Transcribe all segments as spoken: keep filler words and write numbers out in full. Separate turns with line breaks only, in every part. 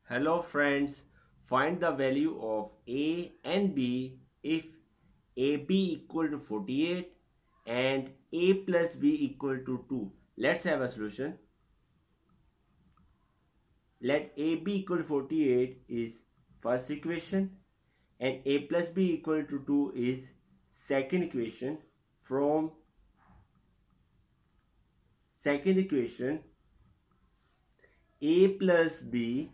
Hello friends, find the value of A and B if A B equal to forty-eight and A plus B equal to two. Let's have a solution. Let A B equal to forty-eight is first equation and A plus B equal to two is second equation. From second equation, A plus B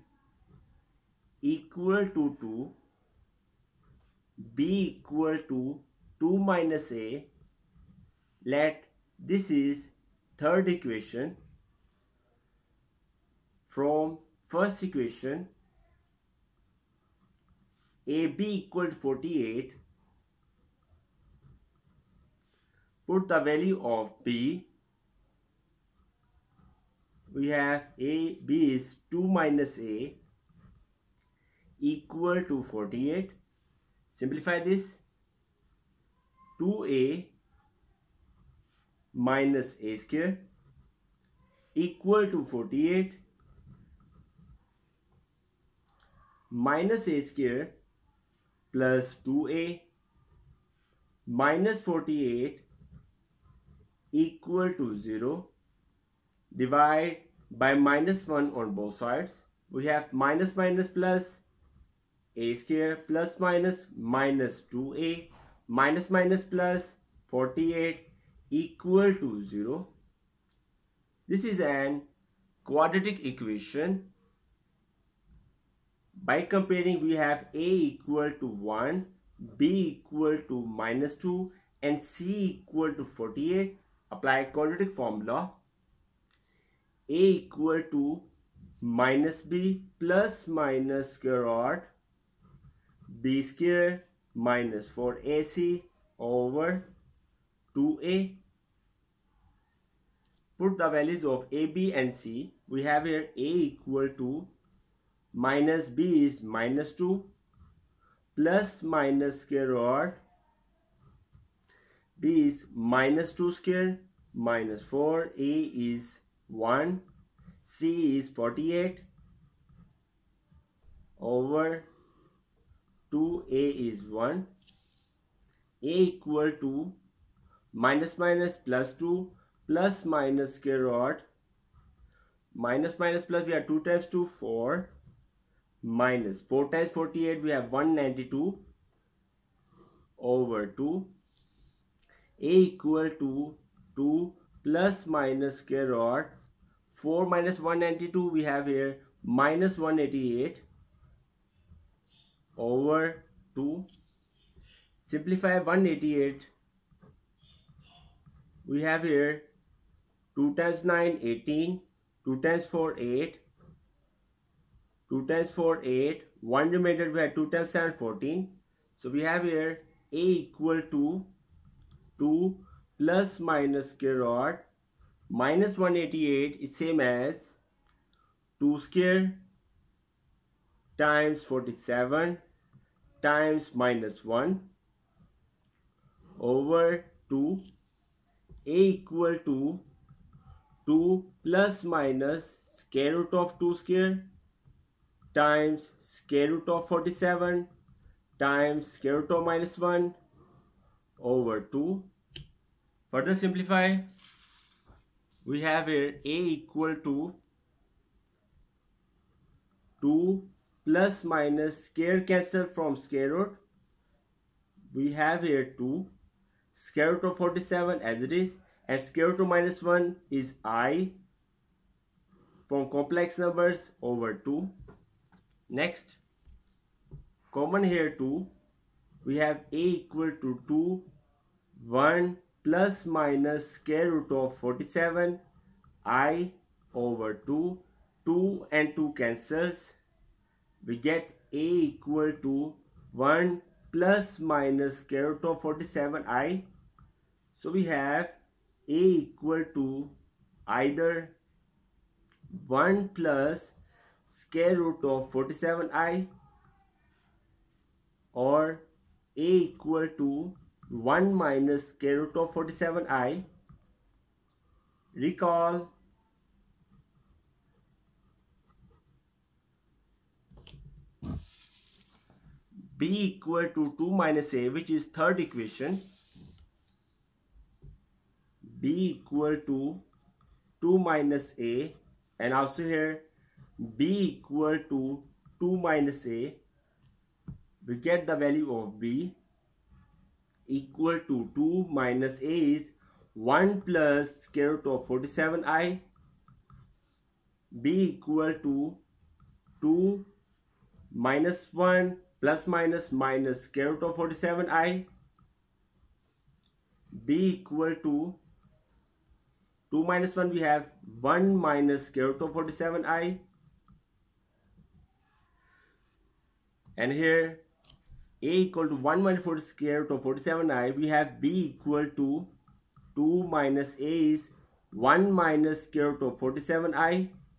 equal to two, B equal to two minus A. Let this is third equation. From first equation, A B equal to forty-eight, put the value of B. We have A, B is two minus A equal to forty-eight. Simplify this. two A minus A square equal to forty-eight minus A square plus two A minus forty-eight equal to zero. Divide by minus one on both sides. We have minus minus plus, A square plus minus minus two A minus minus plus forty-eight equal to zero. This is an quadratic equation. By comparing, we have A equal to one, B equal to minus two and C equal to forty-eight. Apply quadratic formula. A equal to minus B plus minus square root B square minus four A C over two A. Put the values of A, B and C. We have here A equal to minus B is minus two plus minus square root B is minus two square minus four. A is one. C is forty-eight over two. A is one. A equal to minus minus plus two plus minus square root. Minus minus plus, we have two times two, four. Minus four times forty-eight, we have one hundred ninety-two over two. A equal to two plus minus square root. four minus one hundred ninety-two, we have here minus one hundred eighty-eight over two. Simplify one hundred eighty-eight. We have here two times nine, eighteen. two times four, eight. two times four, eight. one remainder, we have two times seven, fourteen. So we have here A equal to two plus minus square root minus one hundred eighty-eight is same as two square times forty-seven times minus one over two. A equal to two plus minus square root of two square times square root of forty-seven times square root of minus one over two. Further simplify. We have here A equal to two plus minus square cancel from square root. We have here two. Square root of forty-seven as it is, and square root of minus one is I from complex numbers over two. Next, common here two. We have A equal to two, one plus minus square root of forty-seven I over two. two and two cancels. We get A equal to one plus minus square root of forty-seven I. So we have A equal to either one plus square root of forty-seven I or A equal to one minus square root of forty-seven I. Recall b equal to two minus a, which is third equation. B equal to two minus a, and also here b equal to two minus a. We get the value of b equal to two minus a is one plus square root of forty-seven i. B equal to two minus one plus minus minus square root of forty-seven i. B equal to two minus one, we have one minus square root of forty-seven i. And here a equal to one minus forty square root of forty-seven i. We have b equal to two minus a is one minus square root of forty-seven i.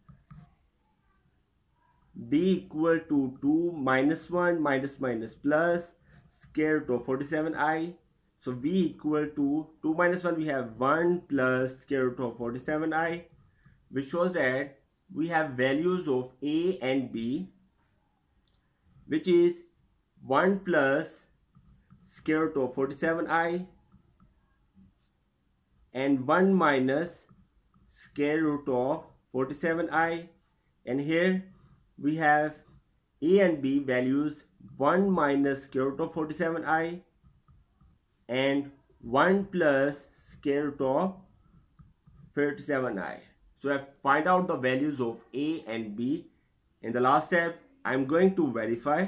B equal to two minus one minus minus plus square root of forty-seven i. So b equal to two minus one, we have one plus square root of forty-seven i, which shows that we have values of a and b, which is one plus square root of forty-seven i and one minus square root of forty-seven i. And here we have a and b values one minus square root of forty-seven i and one plus square root of forty-seven i. So I find out the values of a and b. In the last step, I am going to verify.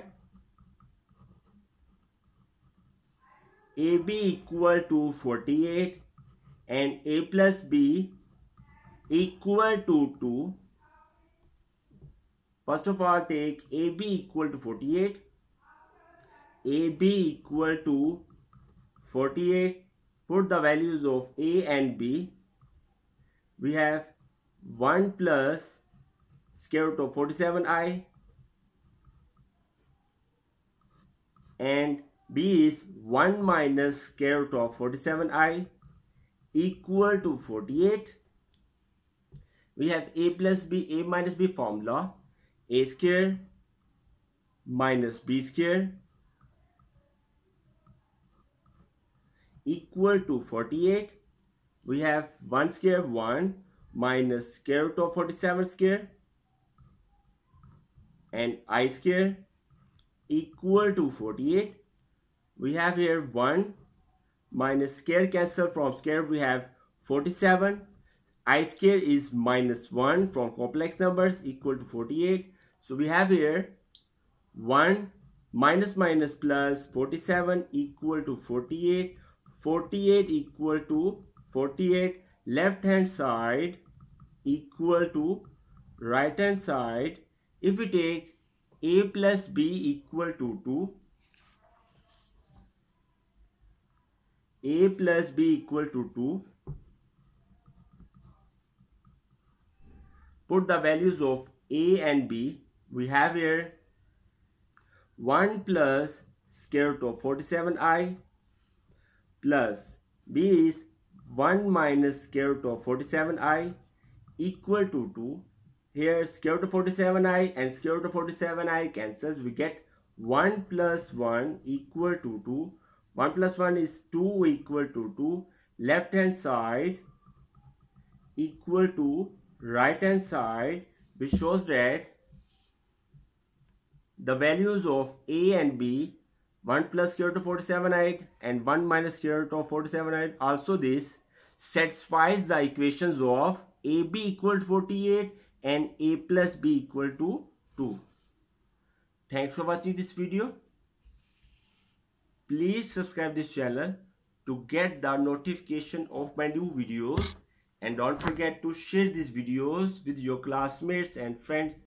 A b equal to forty-eight and a plus b equal to two. First of all, take A B equal to forty-eight. A B equal to forty-eight. Put the values of A and B. We have one plus square root of forty-seven i and B is one minus square root of forty-seven i equal to forty-eight. We have a plus b, a minus b formula. A square minus b square equal to forty-eight. We have one square, one minus square root of forty-seven square and I square equal to forty-eight. We have here one minus square cancel from square, we have forty-seven. I square is minus one from complex numbers equal to forty-eight. So we have here one minus minus plus forty-seven equal to forty-eight. forty-eight equal to forty-eight. Left hand side equal to right hand side. If we take a plus b equal to two, a plus b equal to two, put the values of a and b. We have here one plus square root of forty-seven i plus b is one minus square root of forty-seven i equal to two. Here square root of forty-seven i and square root of forty-seven i cancels. We get one plus one equal to two. one plus one is two equal to two. Left hand side equal to right hand side, which shows that the values of a and b, one plus square root of forty-seven i and one minus square root of forty-seven i, also this satisfies the equations of ab equal to forty-eight and a plus b equal to two. Thanks for watching this video. Please subscribe this channel to get the notification of my new videos, and don't forget to share these videos with your classmates and friends.